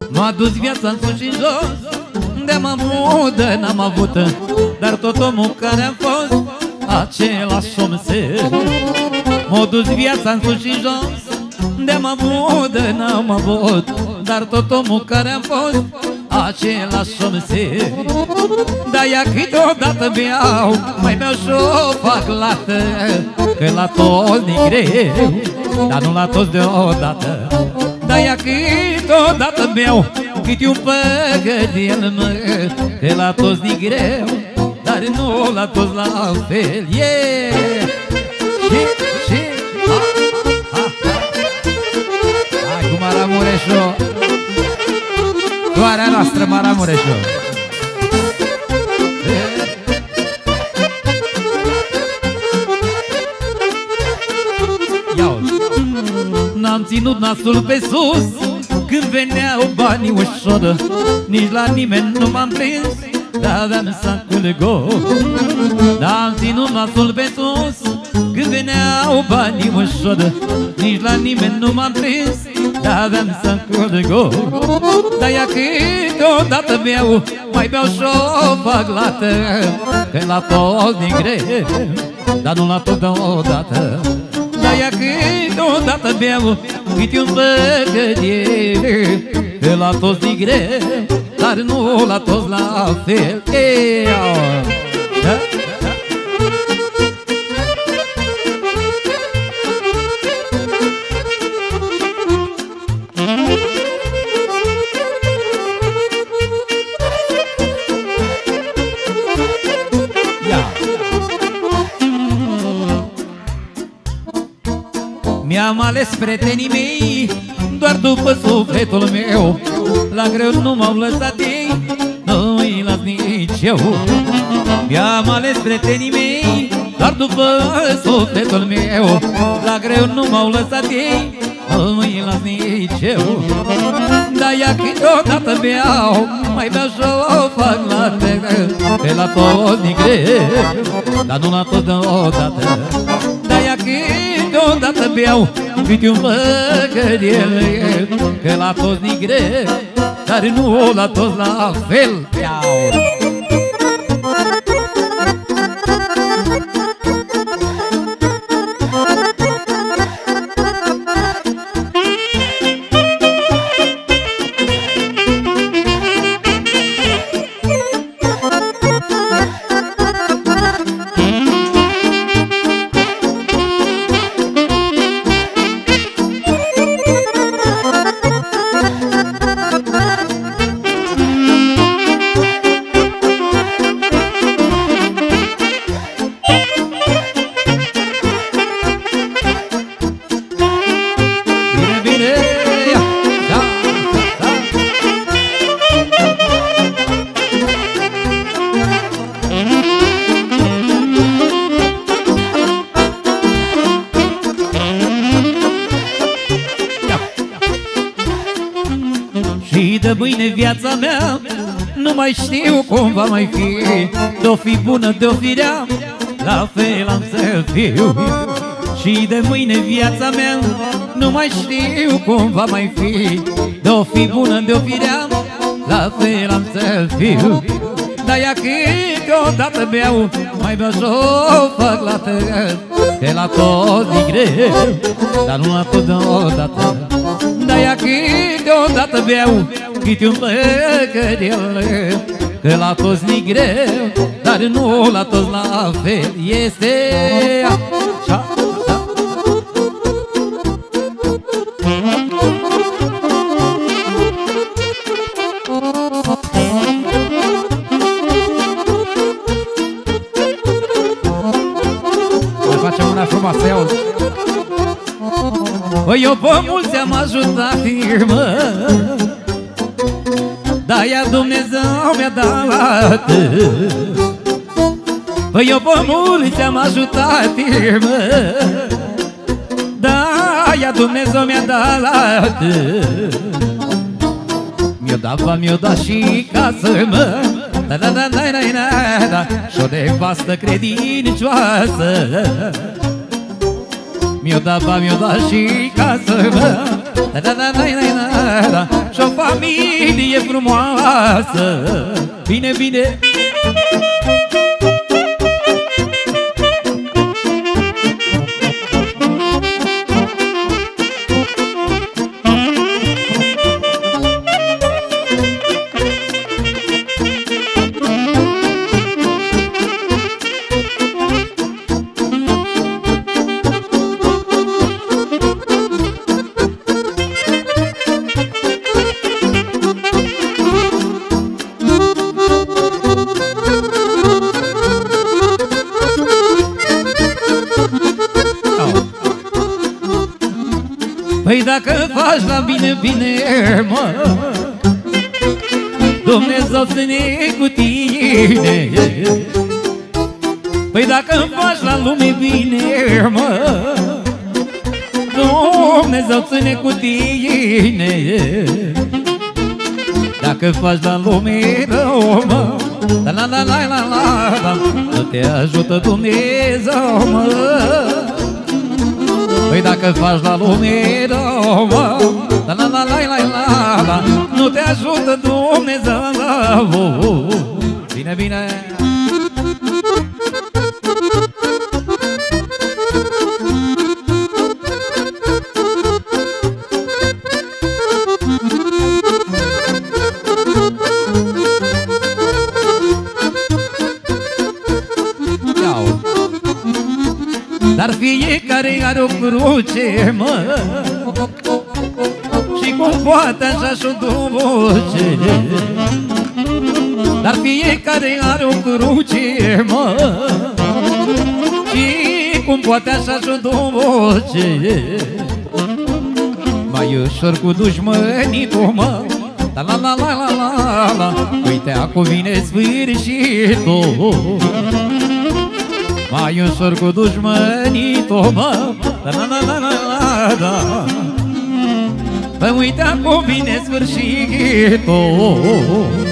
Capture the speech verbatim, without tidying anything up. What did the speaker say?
M-a dus viața în sus și în jos, de-am avut, n-am avut, dar tot omul care am fost, același om se. M-a dus viața în sus și în jos, de-am avut, n-am avut, dar tot omul care am fost, același om se. De-aia câteodată beau, mai beau și-o fac lată, că la toți ni greu, dar nu la toți deodată. De-aia câteodată beau, câte un păgădel, mă, că la toți ni greu, dar nu la toți la fel. Yeah! Și, și, ha, ha, ha. Hai cu Maramureșu, doarea noastră Maramureșu. N-am ținut nasul pe sus când veneau banii ușor, nici la nimeni nu m-am prins, dar aveam sacul gol. N-am ținut nasul pe sus când veneau banii ușor, nici la nimeni nu m-am prins, dar aveam sacul gol. De-aia câteodată beau, mai beau și-o fac lată, că la toți ni greu, dar nu la tot deodată. De-aia câteodată beau, câte un păgădel, că la toți ni greu, dar nu la toți la fel. Mi-am ales prietenii mei doar după sufletul meu, la greu nu m-au lăsat ei, nu-i las nici eu. Mi-am ales prietenii mei doar după sufletul meu, la greu nu m-au lăsat ei, nu-i las nici eu. De-aia câteodată beau, mai beau și-o fac lată, că la toți ni greu, dar nu la toți deodată. De-aia câteodată beau, câte un păgădel, că la toți ni greu, dar nu la toți la fel. Și de mâine viața mea nu mai știu cum va mai fi, de-o fi bună, de-o fi rea, la fel am să fiu. Și de mâine viața mea nu mai știu cum va mai fi, de-o fi bună, de-o fi rea, la fel am să fiu. De-aia câteodată beau, mai beau și-o fac lată, că la toți ni greu, dar nu la tot deodată. De-aia câteodată beau, câte un păgădel, că la toți ni greu, dar nu la toți la fel. Este așa. Mai facem una frumoasă, ia auzi. Păi eu pe mulți am ajutat, mă, de-aia Dumnezeu mi-a dat. Păi eu pe mulți am ajutat, mă, de-aia Dumnezeu mi-a dat. Mi-o dat, ba, mi-o dat și casă, mă, da, da, da, da, da, da, și-o nevastă credincioasă. Mi-o dat, ba, mi-o dat și casă, mă, da, da, da, da, da, da, și o familie frumoasă. Bine, bine! Păi dacă faci la bine, bine, mă, Dumnezeu ține cu tine. Păi dacă faci la lume bine, mă, Dumnezeu ține cu tine. Dacă faci la lume rău, mă, la la la la la la, nu te ajută Dumnezeu, mă. Păi dacă faci la lume rău, mă, la la la la la la, nu te ajută Dumnezeu. Bine, bine! Dar fiecare are o cruce, mă, și cum poate așa și-o duce. Dar fiecare are o cruce, mă, și cum poate așa și-o duce. Mai ușor cu dușmănitul, mă, la la la la la la la, uite acum vine sfârșitul. Mai ușor cu dușmănitul, mă, la la la la la la. Păi uite acum vine sfârșitul.